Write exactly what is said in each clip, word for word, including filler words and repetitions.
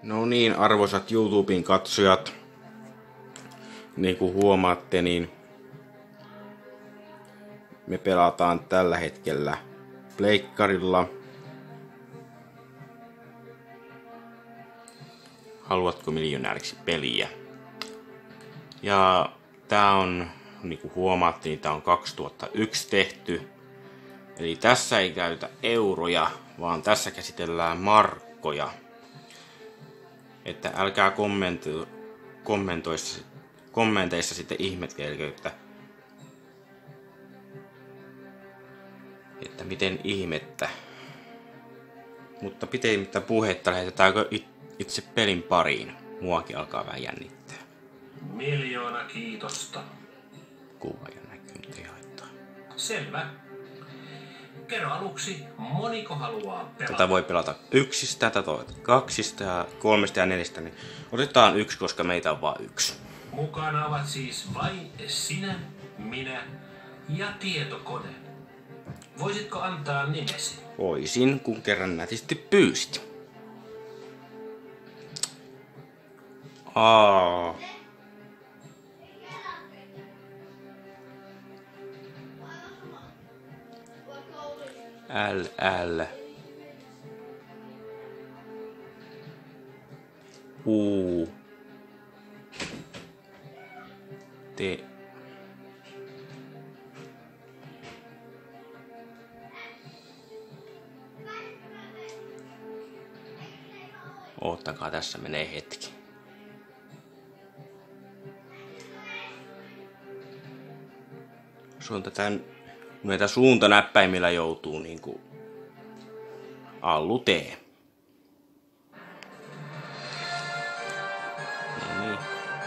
No niin, arvoisat YouTuben katsojat, niin kuin huomaatte, niin me pelataan tällä hetkellä pleikkarilla. Haluatko miljonääriksi peliä? Ja tää on, niin kuin huomaatte, niin tää on kaksituhattayksi tehty. Eli tässä ei käytä euroja, vaan tässä käsitellään markkoja. Että älkää kommentoissa, kommenteissa sitten ihmettelkö, että, että miten ihmettä. Mutta pitemmittä puhetta, lähetetäänkö itse pelin pariin? Muakin alkaa vähän jännittää. Miljoona kiitosta. Kuvaaja näkyy, mutta ei haittaa. Selvä. Kerro aluksi, moniko haluaa pelata? Tätä voi pelata yksistä, tätä voi kaksista ja kolmesta ja neljästä. Niin otetaan yksi, koska meitä on vain yksi. Mukana ovat siis vain sinä, minä ja tietokone. Voisitko antaa nimesi? Voisin, kun kerran nätisti pyysit. Aa. L, L. U. T. Oottakaa, tässä menee hetki. Se on tätä, näitä suuntanäppäimillä joutuu niinku allu tee. No niin.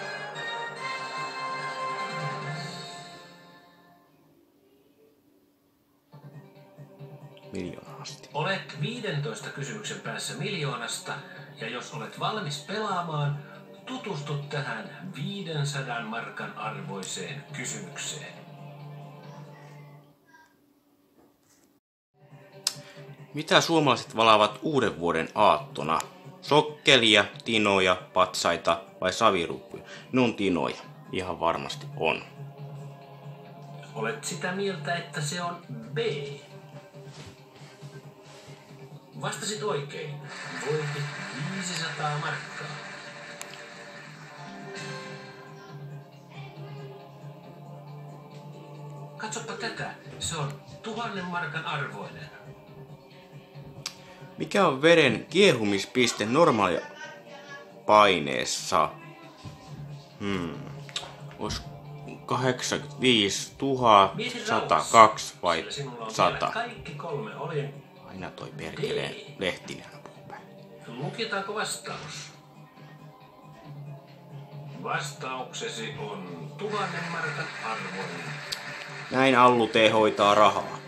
Miljoona asti. Olet viidentoista kysymyksen päässä miljoonasta, ja jos olet valmis pelaamaan, tutustut tähän viidensadan markan arvoiseen kysymykseen. Mitä suomalaiset valaavat uuden vuoden aattona? Sokkelia, tinoja, patsaita vai saviruukkuja? Ne on tinoja. Ihan varmasti on. Olet sitä mieltä, että se on B. Vastasit oikein. Voitit viisisataa markkaa. Katsoppa tätä. Se on tuhannen markan arvoinen. Mikä on veren kiehumispiste normaali paineessa? Hmm. Ois kahdeksankymmentäviisi tuhatta, sata kaksi vai sata? Kaikki kolme oli. Aina toi perkeleen Lehtinen puhuu päin. Lukitaanko vastaus? Vastauksesi on tuhannen markan arvoinen. Näin Allu T hoitaa rahaa.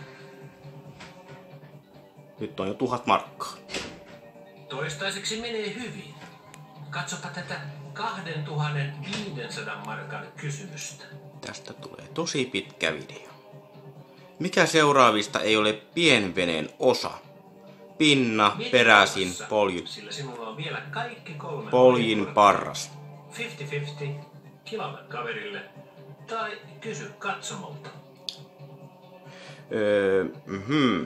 Nyt on jo tuhat markkaa. Toistaiseksi menee hyvin. Katsopa tätä kaksituhattaviisisataa markan kysymystä. Tästä tulee tosi pitkä video. Mikä seuraavista ei ole pienveneen osa? Pinna, peräsin, polju, Sillä sinulla on vielä kaikki kolme poljin parras. viisikymmentä viisikymmentä, kilalle kaverille tai kysy katsomolta. Öö, mhm.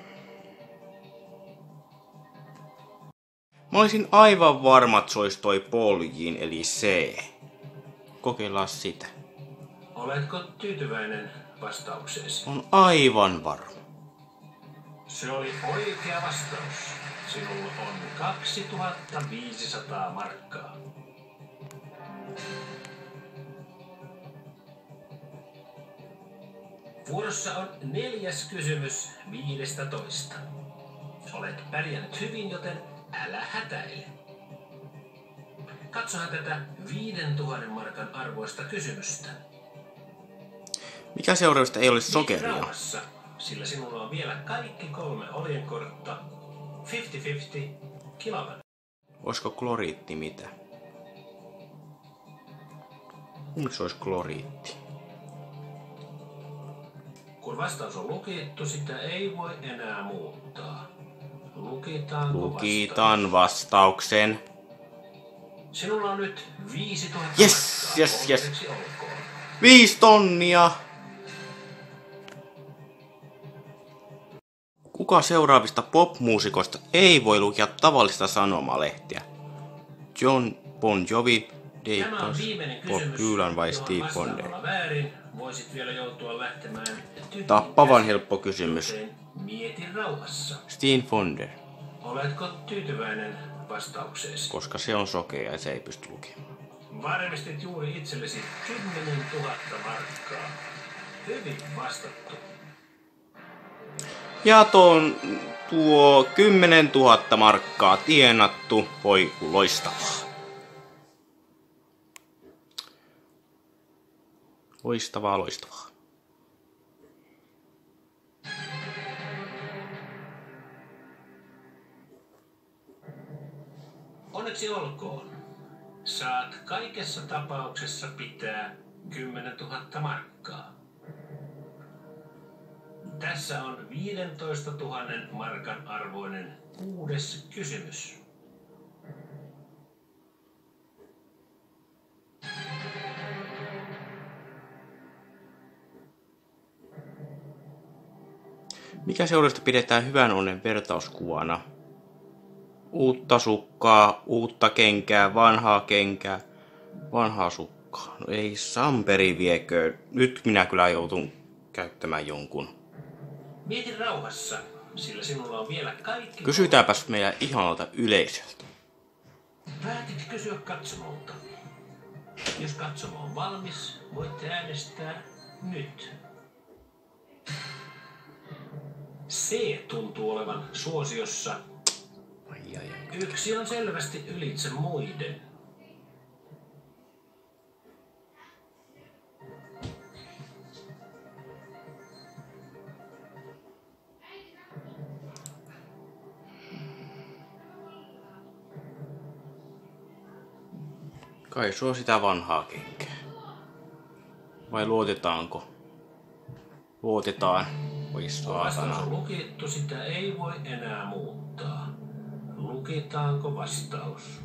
Mä olisin aivan varma, että se olisi toi poljin, eli C. Kokeillaan sitä. Oletko tyytyväinen vastaukseesi? On aivan varma. Se oli oikea vastaus. Sinulla on kaksituhattaviisisataa markkaa. Vuorossa on neljäs kysymys viidestätoista. Olet pärjännyt hyvin, joten älä hätäile. Katsohan tätä viidentuhannen markan arvoista kysymystä. Mikä seuraavista ei ole sokeria? Rauhassa, sillä sinulla on vielä kaikki kolme oljenkortta. viisikymmentä viisikymmentä, kilavan. Olisiko kloriitti mitä? Miksi olisi kloriitti? Kun vastaus on lukittu, sitä ei voi enää muuttaa. Lukitaanko Lukitaan vastauksen. Sinulla on nyt viisituhatta Yes, markkaa. yes, yes. Onneksi olkoon. Viisi tonnia! Kuka seuraavista popmuusikoista ei voi lukea tavallista sanomalehtiä? John Bon Jovi, Dave Tämä on Tosh, viimeinen Bob kysymys, Dylan vai johon Steve Wonder? vastaamalla väärin voisit vielä joutua lähtemään tykin Tappavan käsin. helppo kysymys. Joten mieti rauhassa. Steve Wonder, Oletko tyytyväinen vastaukseesi? koska se on sokea ja se ei pysty lukemaan. Varmistit juuri itsellesi kymmenen tuhatta markkaa. Hyvin vastattu. Ja tuon, tuo kymmenen tuhatta markkaa tienattu, voi kun loistavaa. Loistavaa, loistavaa. Onneksi olkoon. Saat kaikessa tapauksessa pitää kymmenen tuhatta markkaa. Tässä on viisitoista tuhatta markan arvoinen kuudes kysymys. Mikä seurasta pidetään hyvän onnen vertauskuvana? Uutta sukkaa, uutta kenkää, vanhaa kenkää, vanhaa sukkaa. No ei Samperi viekö. Nyt minä kyllä joutun käyttämään jonkun. Mieti rauhassa, sillä sinulla on vielä kaikki... Kysytäänpäs meidän ihanalta yleisöltä. Päätit kysyä katsomolta. Jos katsomo on valmis, voitte äänestää nyt. C tuntuu olevan suosiossa. Ai, ai, ai. Yksi on selvästi ylitse muiden. Kai se on sitä vanhaa kenkää. Vai luotetaanko? Luotetaan. Voi Vastaus saatana. on lukittu, sitä ei voi enää muuttaa. Lukitaanko vastaus?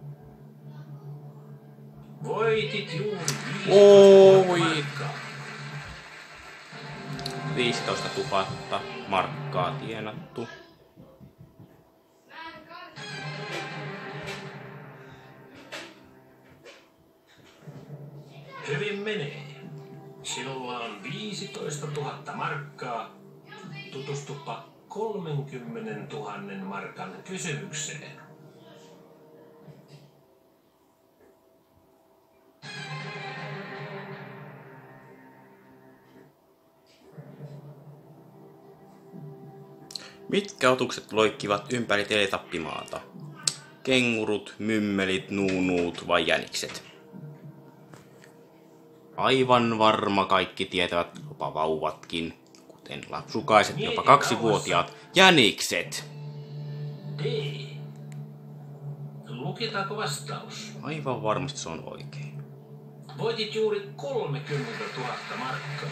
Voitit juuri Oi. viisitoista tuhatta markkaa. viisitoista tuhatta markkaa tienattu. Hyvin menee. Sinulla on viisitoista tuhatta markkaa. Tutustupa kolmekymmentätuhatta markan kysymykseen. Mitkä otukset loikkivat ympäri teletappimaata? Kengurut, mymmelit, nuunuut vai jänikset? Aivan varma kaikki tietävät, jopa vauvatkin, kuten lapsukaiset, jopa kaksivuotiaat, jänikset. D. Lukitaanko vastaus? Aivan varmasti se on oikein. Voitit juuri kolmekymmentätuhatta markkaa.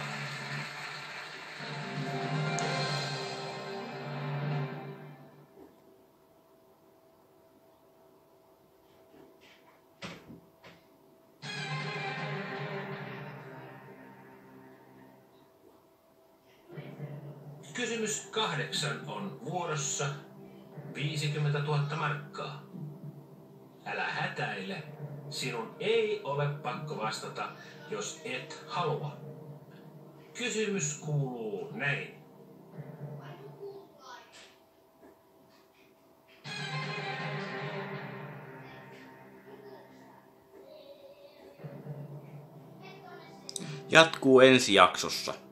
Kysymys kahdeksan on vuorossa. viisikymmentätuhatta markkaa. Älä hätäile. Sinun ei ole pakko vastata, jos et halua. Kysymys kuuluu näin. Jatkuu ensi jaksossa.